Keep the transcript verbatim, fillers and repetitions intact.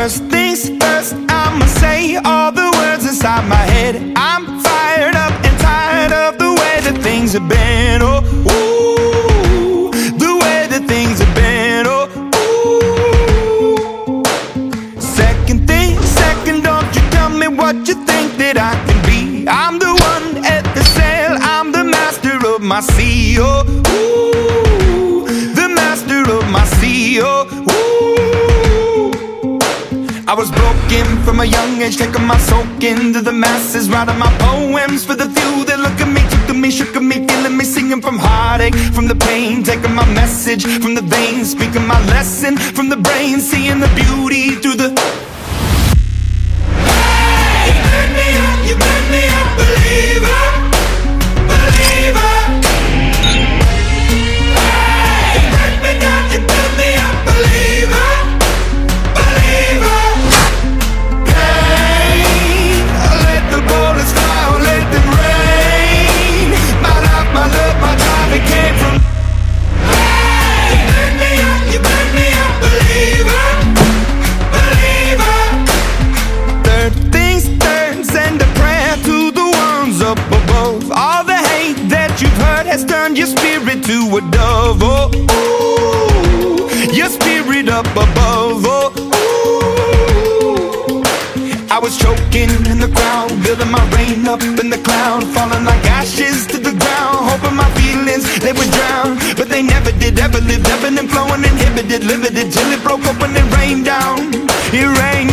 First things first, I'ma say all the words inside my head. I'm fired up and tired of the way that things have been. Oh, ooh, the way that things have been. Oh, ooh. Second thing, second, don't you tell me what you think that I can be. I'm the one at the sail, I'm the master of my sea. Oh, ooh, the master of my sea. Oh, ooh. I was broken from a young age, taking my soak into the masses, writing my poems for the few that look at me, took to me, shook at me, feeling me, singing from heartache, from the pain, taking my message from the veins, speaking my lesson from the brain, seeing the beauty through the... Hey, you burn me up, you burn me up, believer, believer. Hey, you burn me down, you burn me up, believer, believer. It came from. Hey, you burn me up, you burn me up, believer, believer. Third things third, send a prayer to the ones up above. All the hate that you've heard has turned your spirit to a dove. Oh, ooh, your spirit up above. Oh, ooh. I was choking in the crowd, building my rain up in the cloud, falling like ashes to the ground, hoping my feelings, they would drown, but they never did, ever lived, ebbing and flowing, inhibited, limited, till it broke up when it rained down, it rained